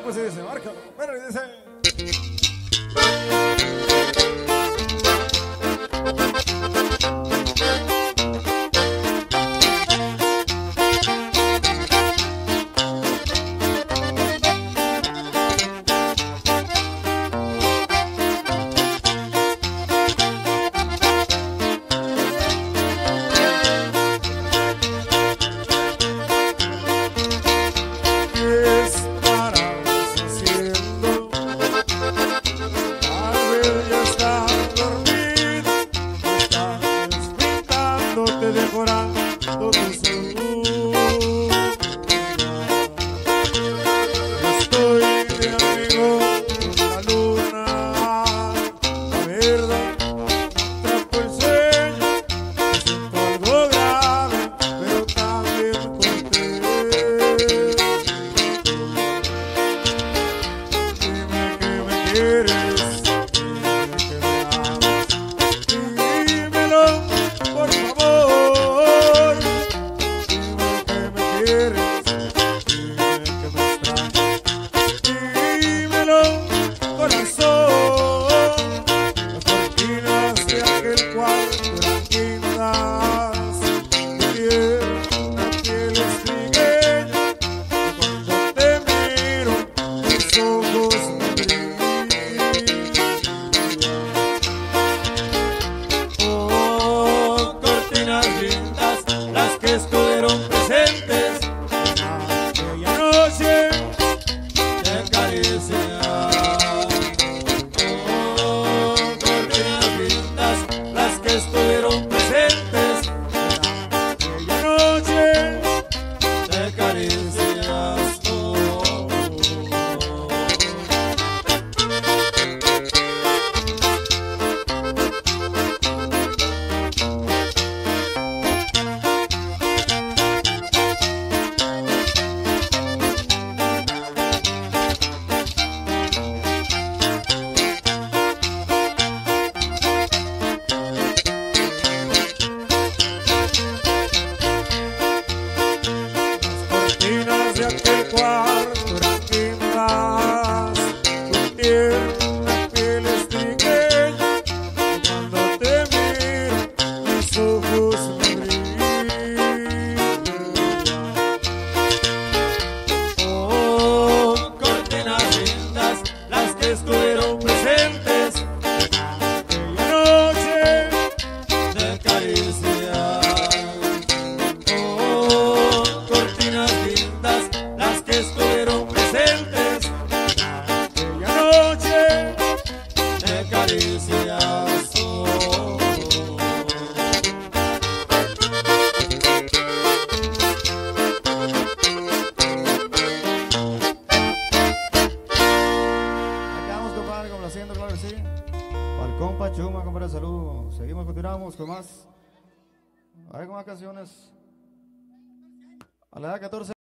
pues sí dice, márcalo. Bueno, y dice. Decorando tu salud. Estoy de amigo con la luna. La verdad, trapo el sueño. Me siento algo grave, pero también contento. Dime que me quieres, dime que me amas. Dímelo, por favor. Las que estuvieron presentes en aquella noche de caricia. Oh, cortinas lindas, las que estuvieron presentes en aquella noche de caricias. De aquel cuarto eran quemadas, tu tierna piel es trigueña, y cuando te miro mis ojos me brillan. Oh, cortinas lindas, las que estuvieron presentes en aquella noche de caricias. Oh, cortinas lindas, las que estuvieron presentes en aquella noche de caricias. Oh. Acabamos, compadre, complaciendo, claro que sí. Al compa Chuma, compadre, saludos. Seguimos, continuamos con más. A ver, con más canciones. A la edad 14.